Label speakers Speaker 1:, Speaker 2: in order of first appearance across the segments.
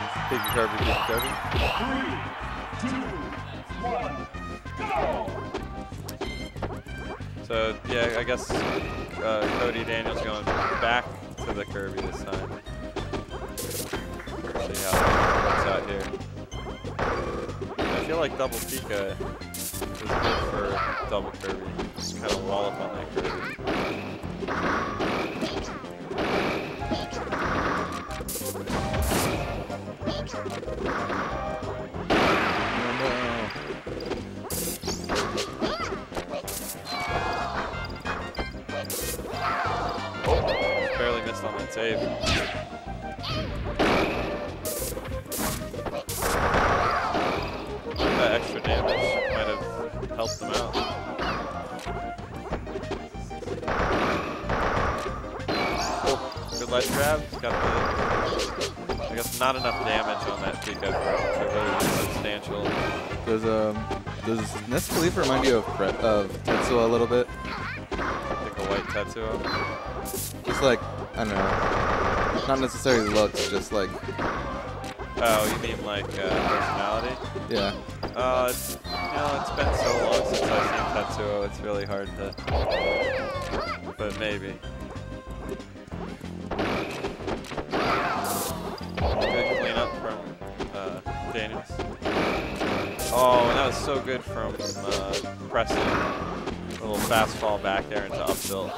Speaker 1: Pika Kirby, Pika Kirby.
Speaker 2: 3, 2, 1, go!
Speaker 1: So yeah, I guess Cody Daniels going back to the Kirby this time. See how it works out here. I feel like double Pika is good for double Kirby. Just kind of wall up on that Kirby. Barely missed on that save. That extra damage might have helped them out. Oh, good ledge grab. Got the, I guess not enough damage on that Pika to really be substantial.
Speaker 3: Does Nest Khalifa remind you of Tetsuo a little bit?
Speaker 1: Like a white Tetsuo.
Speaker 3: Just like, I don't know, not necessarily looks, just like.
Speaker 1: Oh, you mean like personality?
Speaker 3: Yeah.
Speaker 1: It's, you know, it's been so long since I've seen Tetsuo, it's really hard to, but maybe. Good cleanup from Daniels. Oh, and that was so good from Preston. A little fast fall back there into up tilt.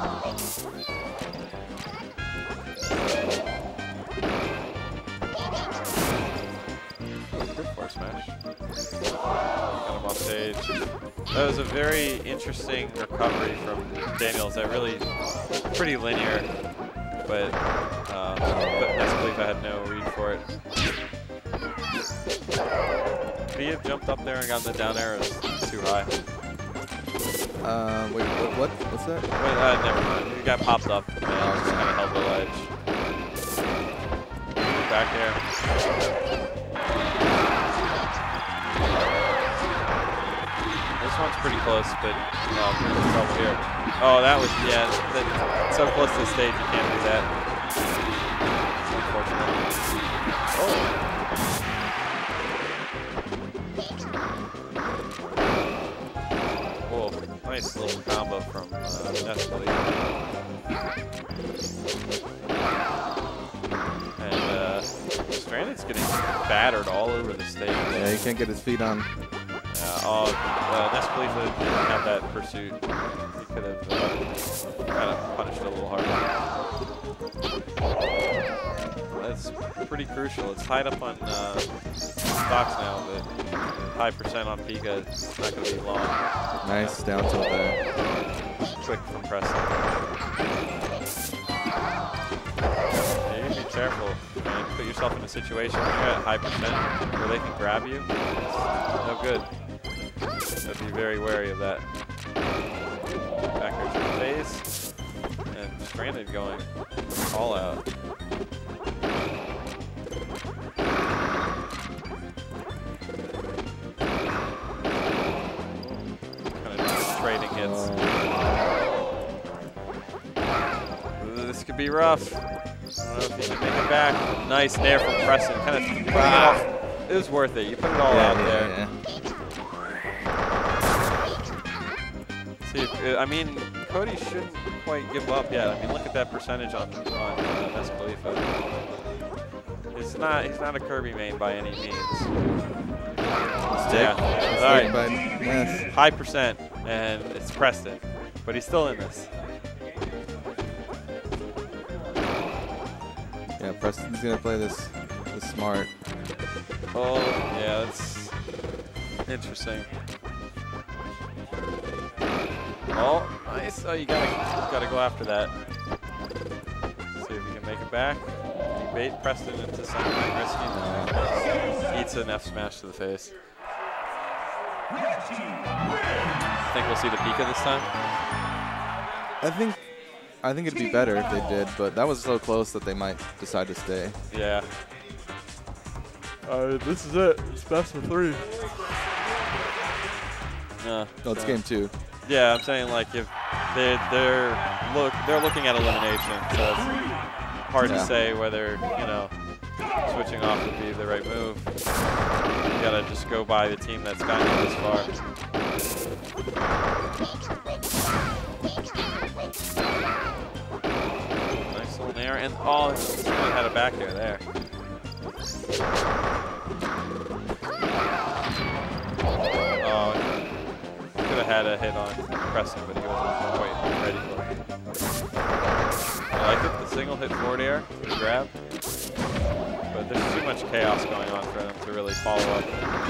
Speaker 1: Good force smash. Got him off stage. That was a very interesting recovery from Daniels. That really pretty linear, but Nest Khalifa had no read for it. If he had jumped up there and gotten the down air, it was too high.
Speaker 3: Wait, what's that?
Speaker 1: Wait, never mind. He got popped up and just kind of held the ledge. Back air. This one's pretty close, but we're in trouble here. Oh, that was, yeah, so close to the stage, you can't do that. Unfortunately. Oh. Whoa, nice little combo from Nest Khalifa. And Stranded's getting battered all over the stage.
Speaker 3: Yeah, he can't get his feet on.
Speaker 1: Nest Khalifa didn't have that pursuit. He could have kind of punished it a little harder. That's pretty crucial. It's tied up on stocks now, but high percent on Pika. It's not going to be long.
Speaker 3: Nice down tilt there.
Speaker 1: Quick from Preston. Yeah, you need to be careful, man. Put yourself in a situation where you're at high percent where they can grab you. It's no good. So be very wary of that. Backwards in the face. And Stranded going all out. Kind of trading hits. This could be rough. I don't know if he can make it back. Nice nair from Preston. Kind of putting it off. It was worth it. You put it all out there.
Speaker 3: Yeah.
Speaker 1: See, I mean, Cody shouldn't quite give up yet. I mean, look at that percentage on Nest Khalifa. He's not a Kirby main by any means. Yeah. All right.
Speaker 3: Yes.
Speaker 1: High percent, and it's Preston, but he's still in this.
Speaker 3: Yeah, Preston's gonna play this smart.
Speaker 1: Oh, yeah, that's interesting. Oh, nice. Oh, you gotta go after that. See if you can make it back. You bait Preston into something risky. No. Eats an F smash to the face. Think we'll see the Pika this time?
Speaker 3: I think it'd be better if they did, but that was so close that they might decide to stay.
Speaker 1: Yeah. This is it. It's best of 3.
Speaker 3: No, it's game 2.
Speaker 1: Yeah, I'm saying like if they're looking at elimination, so it's hard to say whether switching off would be the right move. You gotta just go by the team that's gotten you this far. Nice little nair, and oh, he had a back air there. Oh, could have had a hit on Preston, but he wasn't quite ready for it. I like it, the single hit forward air to the grab, but there's too much chaos going on for them to really follow up.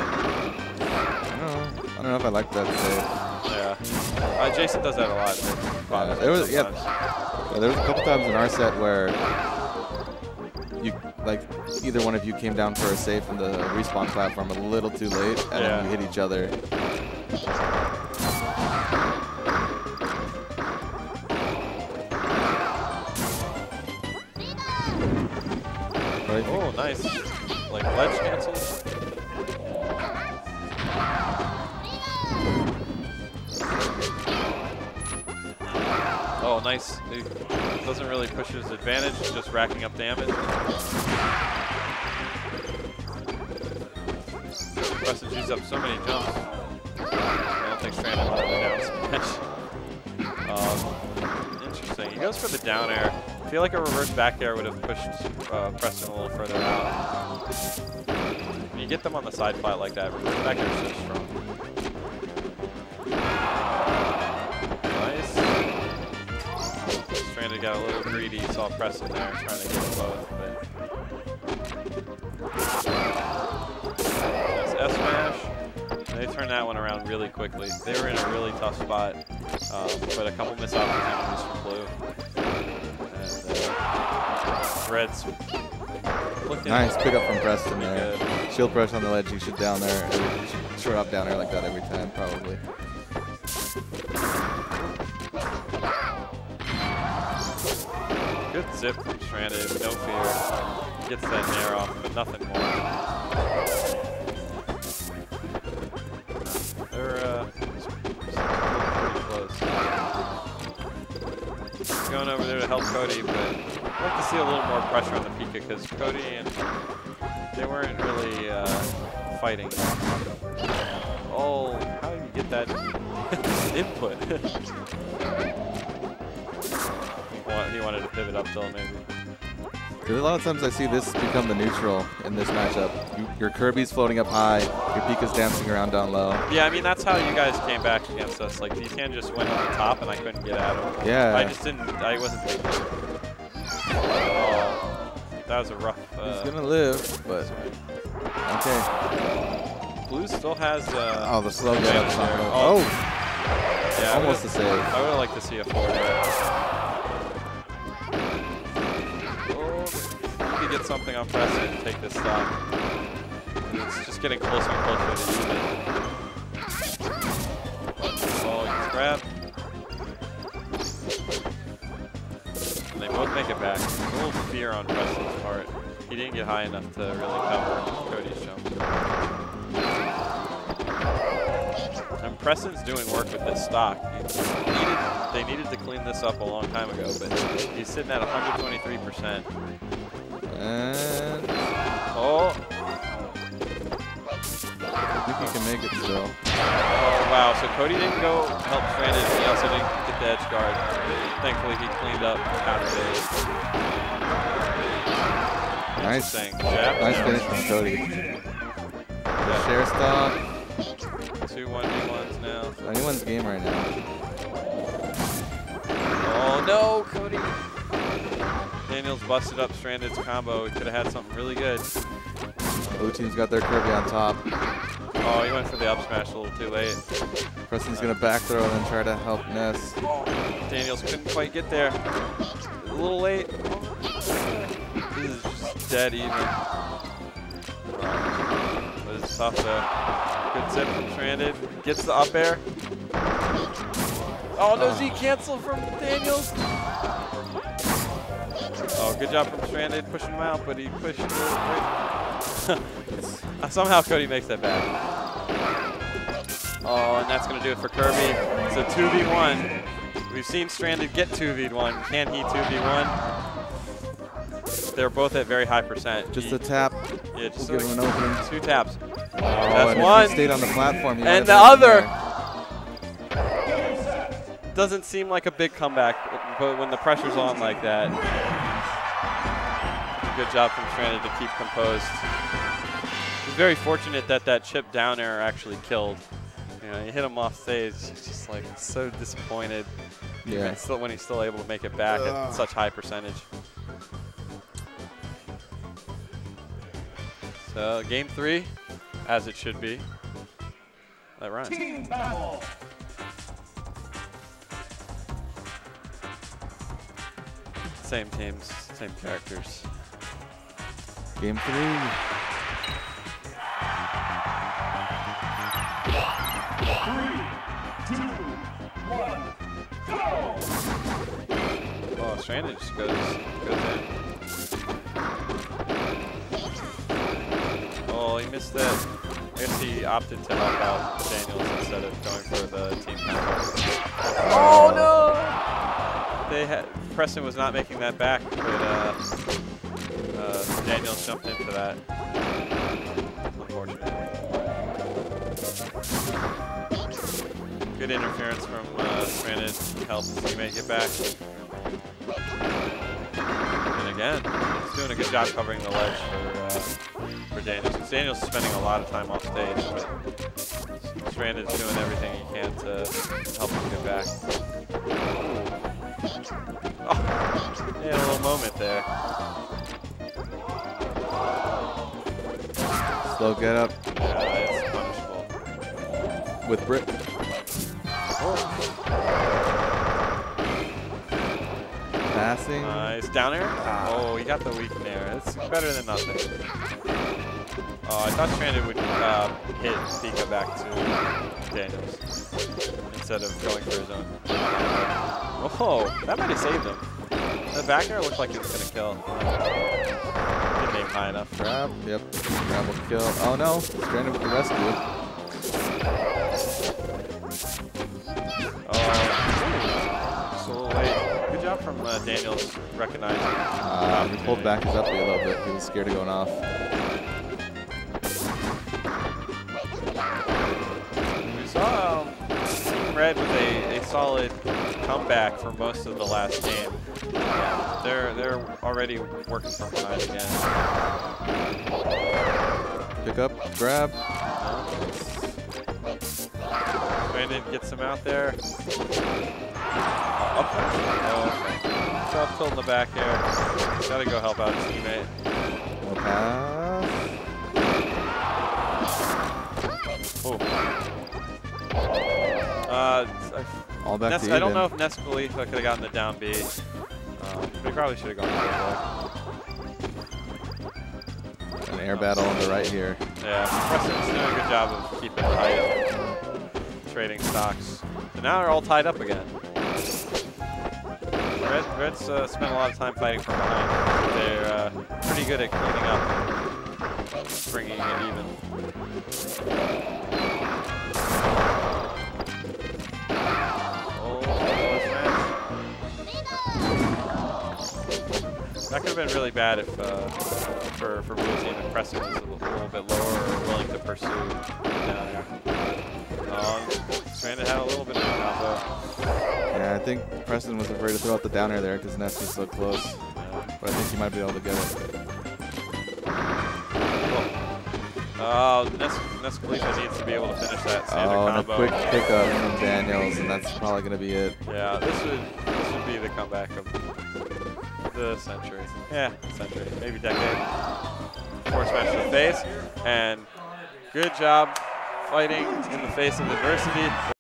Speaker 3: I don't know if I like that save.
Speaker 1: Yeah, Jason does that a lot.
Speaker 3: There was a couple times in our set where you either one of you came down for a save from the respawn platform a little too late, and then you hit each other.
Speaker 1: Oh, nice. Like ledge cancels. Oh, nice. He doesn't really push his advantage, just racking up damage. Preston's used up so many jumps. I don't think Stranded wanted the down smash. Interesting. He goes for the down air. I feel like a reverse back air would have pushed Preston a little further out. When you get them on the side flat like that, reverse back air is so strong. Nice. Stranded got a little greedy, saw Preston there trying to get them both. Nice S smash. They turned that one around really quickly. They were in a really tough spot, but a couple missed opportunities for Blue. Red's
Speaker 3: nice pick up from Preston there.
Speaker 1: Good.
Speaker 3: Shield press on the ledge. You should down there. You should short up down there like that every time, probably.
Speaker 1: Good zip from Stranded, no fear. Gets that nair off, but nothing more. They're pretty close. Going over there to help Cody, but I'd like to see a little more pressure on the Pika because Cody and they weren't really fighting. Oh, how do you get that input? He wanted to pivot up till maybe.
Speaker 3: Because a lot of times I see this become the neutral in this matchup. Your Kirby's floating up high, your Pika's dancing around down low.
Speaker 1: Yeah, I mean, that's how you guys came back against us. Like, D10 just went on the top and I couldn't get at him.
Speaker 3: Yeah.
Speaker 1: I wasn't thinking. Oh, that was a rough.
Speaker 3: He's gonna live, but okay.
Speaker 1: Blue still has.
Speaker 3: The slow get up.
Speaker 1: Oh. Yeah,
Speaker 3: almost the save.
Speaker 1: I would have liked to see a forward air. Get something on Preston and take this stock. It's just getting closer and closer to even. Oh, he's grabbed. And they both make it back. A little fear on Preston's part. He didn't get high enough to really cover Cody's jump. And Preston's doing work with this stock. They needed to clean this up a long time ago, but he's sitting at 123%.
Speaker 3: And
Speaker 1: oh,
Speaker 3: I think he can make it still.
Speaker 1: Oh wow! So Cody didn't go help Stranded. He also didn't get the edge guard. Thankfully, he cleaned up after it.
Speaker 3: Nice.
Speaker 1: Nice
Speaker 3: finish from Cody. Share stock.
Speaker 1: 2 1v1s now.
Speaker 3: It's anyone's game right now.
Speaker 1: Oh no, Cody! Daniels busted up Stranded's combo. He could have had something really good.
Speaker 3: Blue team's got their Kirby on top.
Speaker 1: Oh, he went for the up smash a little too late.
Speaker 3: Preston's gonna back throw and then try to help Ness.
Speaker 1: Daniels couldn't quite get there. A little late. This is just dead even. But it's tough though. Good zip from Stranded. Gets the up air. Oh no, Z cancel from Daniels. Oh, good job from Stranded pushing him out, but he pushed it right. Somehow Cody makes that back. Oh, and that's going to do it for Kirby. It's a 2v1. We've seen Stranded get 2v1. Can he 2v1? they're both at very high percent.
Speaker 3: Just a tap.
Speaker 1: Yeah, just
Speaker 3: We'll give him an opening.
Speaker 1: 2 taps.
Speaker 3: Oh,
Speaker 1: That's
Speaker 3: and
Speaker 1: one.
Speaker 3: If he stayed on the platform, he
Speaker 1: And
Speaker 3: might
Speaker 1: the
Speaker 3: have been
Speaker 1: other.
Speaker 3: there.
Speaker 1: Doesn't seem like a big comeback, but when the pressure's on like that, good job from Stranded to keep composed. He's very fortunate that that chip down air actually killed. You know, he hit him off stage. He's just like so disappointed.
Speaker 3: Yeah.
Speaker 1: Still, when he's still able to make it back at such high percentage. So game 3, as it should be. That rhymes.
Speaker 2: Team battle.
Speaker 1: Same teams, same characters.
Speaker 3: Game 3.
Speaker 2: 3, 2, 1, go!
Speaker 1: Oh, Stranded just goes in. Oh, he missed that. I guess he opted to help out Daniels instead of going for the team combo. Oh no! Preston was not making that back, but Daniels jumped into that. Unfortunate. Good interference from Stranded. Helps he make it back. And again, he's doing a good job covering the ledge for Daniels. Daniels is spending a lot of time off stage, but Stranded's doing everything he can to help him get back. Oh, he had a little moment there.
Speaker 3: Slow get up
Speaker 1: Yeah, it's punishable.
Speaker 3: with Britt. Passing.
Speaker 1: Nice down air. Oh, he got the weak air. It's better than nothing. Oh, I thought Stranded would hit Pika back to Daniels instead of going for his own. Oh, that might have saved him. The back air looked like it was going to kill. Didn't aim high enough.
Speaker 3: Grab. Yep. Grab will kill. Oh no. Stranded with the rescue.
Speaker 1: Oh, just a little late. Good job from Daniels recognizing.
Speaker 3: He pulled back his uppy a little bit. He was scared of going off.
Speaker 1: We saw Team Red with a solid comeback for most of the last game. They're already working from behind again.
Speaker 3: Pick up. Grab.
Speaker 1: Brandon gets him out there. Up. Oh, okay. So up tilt in the back air. Gotta go help out his teammate.
Speaker 3: No pass.
Speaker 1: Oh.
Speaker 3: All back to
Speaker 1: I don't
Speaker 3: even.
Speaker 1: know if Ness Khalifa could have gotten the down B. But he probably should have gone for it.
Speaker 3: An air battle on the right here.
Speaker 1: Yeah, Preston's doing a good job of keeping tight, trading stocks. So now they're all tied up again. Red's spent a lot of time fighting from behind. They're pretty good at cleaning up and bringing it even. That could have been really bad if for Blue Team if Preston was a little bit lower or willing to pursue down there. Stranded had a little bit of a combo.
Speaker 3: Yeah, I think Preston was afraid to throw out the down air there because Ness was so close. But I think he might be able to get it.
Speaker 1: Ness Khalifa needs to be able to finish that standard
Speaker 3: Oh, and a
Speaker 1: combo.
Speaker 3: quick pickup from Daniels, and that's probably going to be it.
Speaker 1: Yeah, this would be the comeback of the century. Yeah, century, maybe decade. Force smash to the face, and good job fighting in the face of adversity.